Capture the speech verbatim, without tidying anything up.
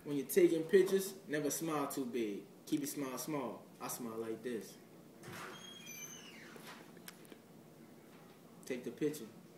when you're taking pictures, never smile too big. Keep your smile small. I smile like this. Take the picture.